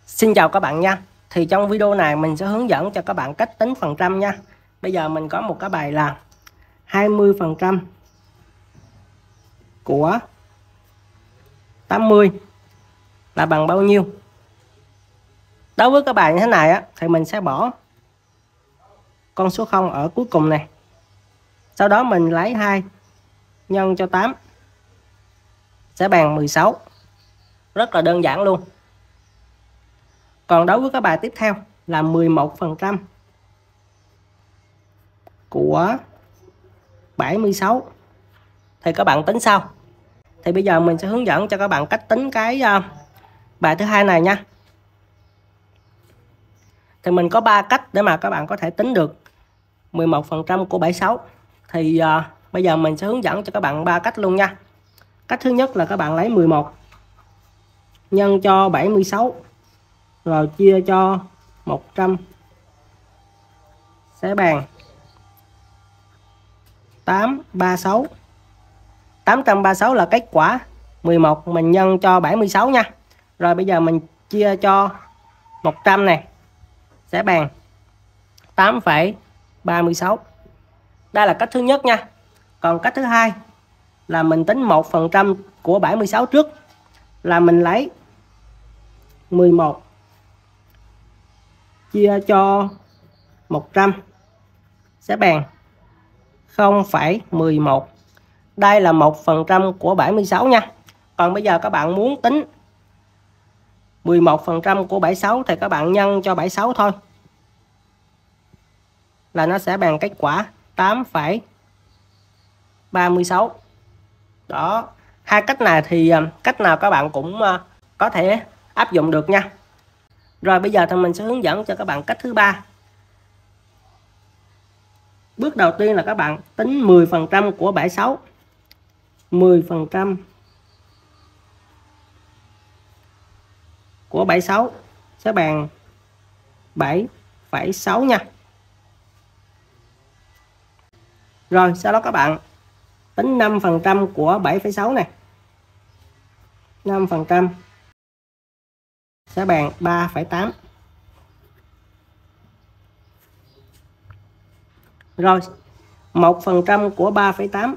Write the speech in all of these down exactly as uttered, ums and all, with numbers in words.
Xin chào các bạn nha. Thì trong video này mình sẽ hướng dẫn cho các bạn cách tính phần trăm nha. Bây giờ mình có một cái bài là hai mươi phần trăm của tám mươi là bằng bao nhiêu. Đối với cái bài như thế này á, thì mình sẽ bỏ con số không ở cuối cùng này. Sau đó mình lấy hai nhân cho tám sẽ bằng mười sáu. Rất là đơn giản luôn. Còn đối với cái bài tiếp theo là mười một phần trăm của bảy mươi sáu thì các bạn tính sao? Thì bây giờ mình sẽ hướng dẫn cho các bạn cách tính cái uh, bài thứ hai này nha. Thì mình có ba cách để mà các bạn có thể tính được mười một phần trăm của bảy mươi sáu. Thì uh, bây giờ mình sẽ hướng dẫn cho các bạn ba cách luôn nha. Cách thứ nhất là các bạn lấy mười một nhân cho bảy mươi sáu rồi chia cho một trăm sẽ bằng tám trăm ba mươi sáu. tám trăm ba mươi sáu là kết quả mười một mình nhân cho bảy mươi sáu nha. Rồi bây giờ mình chia cho một trăm này sẽ bằng tám phẩy ba mươi sáu. Đây là cách thứ nhất nha. Còn cách thứ hai là mình tính một phần trăm của bảy mươi sáu trước, là mình lấy mười một chia cho một trăm sẽ bằng không phẩy mười một. Đây là một phần trăm của bảy mươi sáu nha. Còn bây giờ các bạn muốn tính mười một phần trăm của bảy mươi sáu thì các bạn nhân cho bảy mươi sáu thôi, là nó sẽ bằng kết quả tám phẩy ba mươi sáu. Đó, hai cách này thì cách nào các bạn cũng có thể áp dụng được nha. Rồi bây giờ thì mình sẽ hướng dẫn cho các bạn cách thứ ba. Bước đầu tiên là các bạn tính mười phần trăm của bảy mươi sáu. mười phần trăm của bảy mươi sáu sẽ bằng bảy phẩy sáu nha. Rồi sau đó các bạn tính năm phần trăm của bảy phẩy sáu này. năm phần trăm sẽ bằng ba phẩy tám. Rồi một phần trăm của ba phẩy tám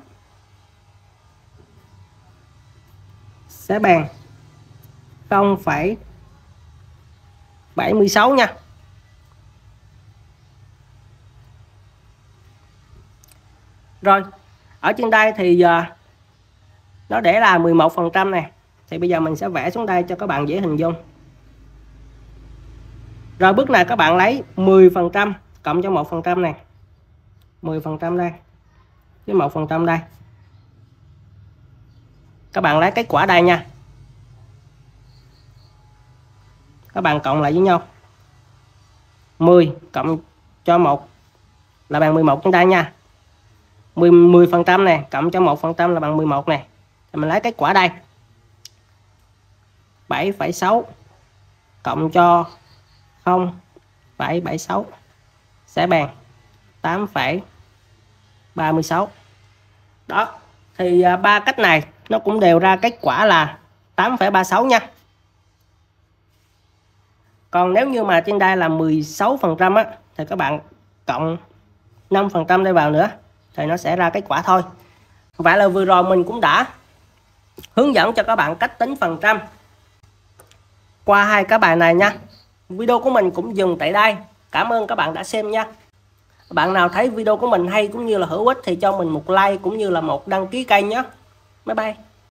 sẽ bằng không phẩy bảy mươi sáu nha. Rồi ở trên đây thì uh, nó để là mười một phần trăm này. Thì bây giờ mình sẽ vẽ xuống đây cho các bạn dễ hình dung. Rồi bước này các bạn lấy mười phần trăm cộng cho một phần trăm này. mười phần trăm đây với một phần trăm đây. Các bạn lấy kết quả đây nha. Các bạn cộng lại với nhau. mười cộng cho một là bằng mười một trên đây nha. mười phần trăm này cộng cho một phần trăm là bằng mười một này. Thì mình lấy kết quả đây. bảy phẩy sáu cộng cho không phẩy bảy mươi sáu sẽ bằng tám phẩy ba mươi sáu. Đó, thì ba cách này nó cũng đều ra kết quả là tám phẩy ba mươi sáu nha. Còn nếu như mà trên đây là mười sáu phần trăm á, thì các bạn cộng năm phần trăm đây vào nữa thì nó sẽ ra kết quả thôi. Vậy là vừa rồi mình cũng đã hướng dẫn cho các bạn cách tính phần trăm qua hai cái bài này nha. Video của mình cũng dừng tại đây. Cảm ơn các bạn đã xem nha. Bạn nào thấy video của mình hay cũng như là hữu ích thì cho mình một like cũng như là một đăng ký kênh nhé. Bye bye.